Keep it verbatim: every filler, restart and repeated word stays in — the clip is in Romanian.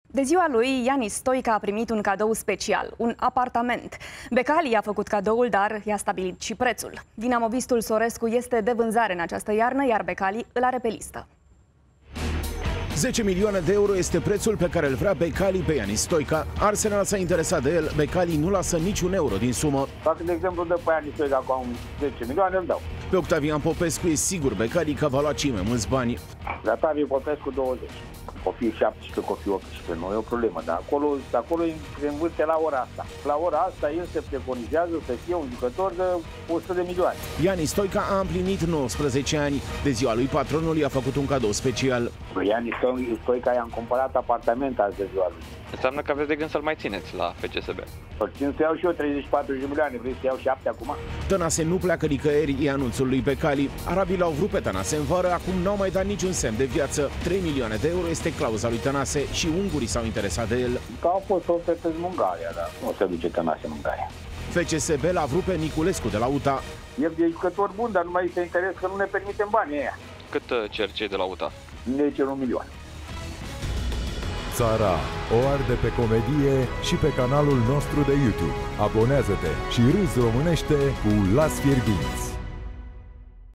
De ziua lui, Ianis Stoica a primit un cadou special, un apartament. Becali i-a făcut cadoul, dar i-a stabilit și prețul. Dinamovistul Sorescu este de vânzare în această iarnă, iar Becali îl are pe listă. zece milioane de euro este prețul pe care îl vrea Becali pe Ianis Stoica. Arsenal s-a interesat de el, Becali nu lasă niciun euro din sumă. Dacă, de exemplu, dă pe Ianis Stoica cu zece milioane, îl dau. Pe Octavian Popescu e sigur Becali că va lua cei mai mulți bani. La Octavian Popescu douăzeci. O fi șaptesprezece, o fi optsprezece, nu e o problemă, dar acolo, acolo se învârte la ora asta. La ora asta el se preconizează să fie un jucător de o sută de milioane. Ianis Stoica a împlinit nouăsprezece ani. De ziua lui, patronul i-a făcut un cadou special. Ianis Stoica i-am cumpărat apartament azi de ziua lui. Înseamnă că aveți de gând să-l mai țineți la F C S B. Îl țin să iau și eu treizeci și patru de milioane, vrei să iau șapte acum? Tănase nu pleacă nicăieri, e anunțul lui Becali. Arabii l-au vrut pe Tănase în vară, acum n-au mai dat niciun semn de viață. trei milioane de euro este clauza lui Tănase și ungurii s-au interesat de el. Că au fost oferte în Ungaria, dar nu se duce Tănase în Ungaria. F C S B l-a vrut pe Niculescu de la U T A. El e jucător bun, dar nu mai este interes că nu ne permitem banii ăia. Cât cer cei de la U T A? Ne cer un milion. Țara o arde pe comedie și pe canalul nostru de YouTube. Abonează-te și râzi românește cu Las Fierbinți.